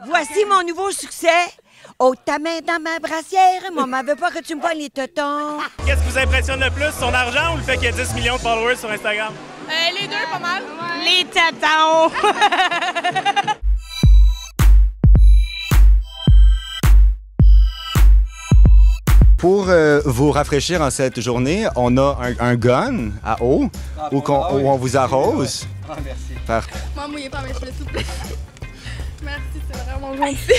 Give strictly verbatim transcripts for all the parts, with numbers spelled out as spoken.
Voici mon nouveau succès. Ôte ta main dans ma brassière. Maman veut pas que tu me pognes les totons. Qu'est-ce qui vous impressionne le plus, son argent ou le fait qu'il y a dix millions de followers sur Instagram? Euh, les deux, pas mal. Ouais. Les totons. Pour euh, vous rafraîchir en cette journée, on a un, un gun à eau ah, où, on, où on vous arrose. Ah, merci. Par... Moi, mouillez pas mes cheveux, s'il vous plaît. Merci, c'est vraiment gentil.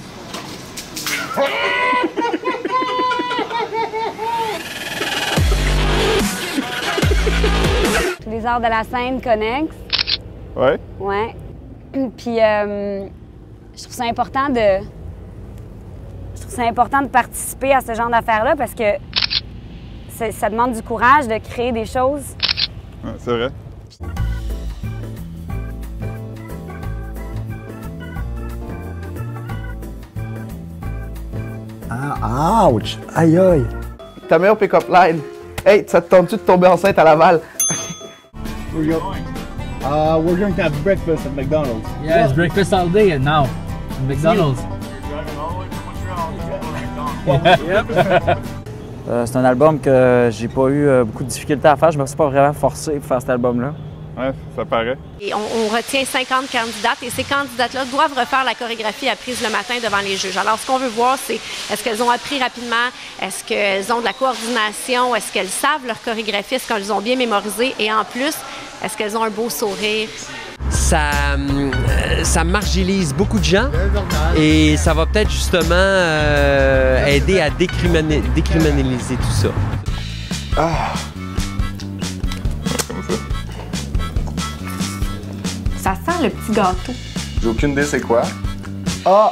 Tous les arts de la scène connexes. Ouais. Ouais. Puis, euh, je trouve ça important de... Je trouve ça important de participer à ce genre d'affaires-là parce que ça demande du courage de créer des choses. Ouais, c'est vrai. Ah, ouch! Aïe aïe! Ta meilleure pick-up line. Hey, ça te tente-tu de tomber enceinte à Laval? Where you going? Uh, we're going to have breakfast at McDonald's. Yeah, it's breakfast all day and now. At McDonald's. euh, c'est un album que j'ai pas eu euh, beaucoup de difficultés à faire. Je me suis pas vraiment forcé pour faire cet album-là. Ouais, ça paraît. Et on, on retient cinquante candidates et ces candidates-là doivent refaire la chorégraphie apprise le matin devant les juges. Alors, ce qu'on veut voir, c'est est-ce qu'elles ont appris rapidement, est-ce qu'elles ont de la coordination, est-ce qu'elles savent leur chorégraphie, est-ce qu'elles ont bien mémorisé et en plus, est-ce qu'elles ont un beau sourire? Ça, euh, ça marginalise beaucoup de gens et ça va peut-être justement euh, aider à décriminaliser, décriminaliser tout ça. Ah. Ça sent le petit gâteau. J'ai aucune idée c'est quoi. Ah!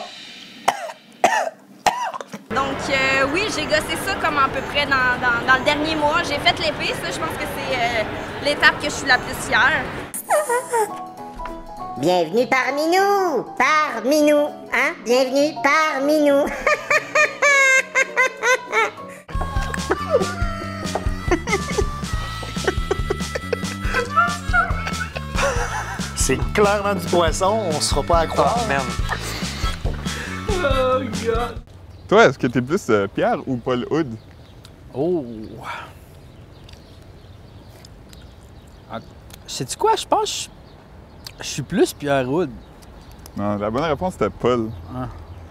Donc euh, oui, j'ai gossé ça comme à peu près dans, dans, dans le dernier mois. J'ai fait l'épée, ça je pense que c'est euh, l'étape que je suis la plus fière. Bienvenue parmi nous! Parmi nous! Hein? Bienvenue parmi nous! C'est clairement du poisson, on se fera pas à croire. Oh, merde. Oh, God! Toi, est-ce que t'es plus euh, Pierre ou Paul Hood? Oh! Ah, sais-tu quoi? Je pense que je suis plus Pierre Hood. Non, la bonne réponse c'était Paul. Ah.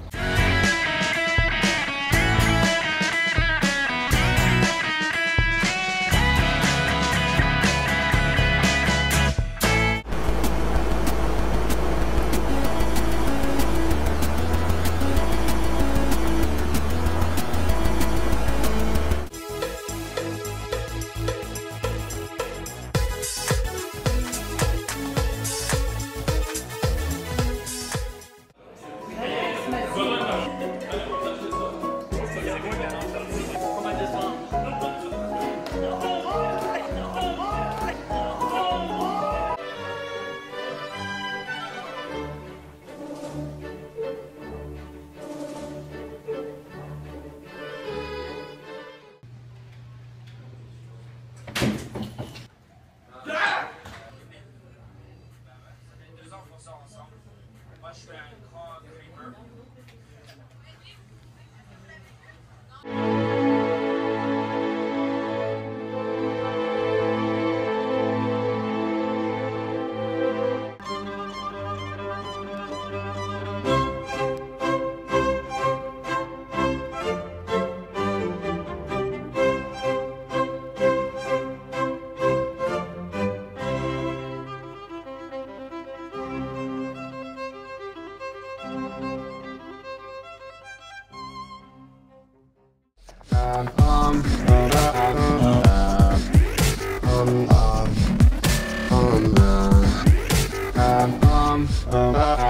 Um, um, um, um, um, um, um, um, um,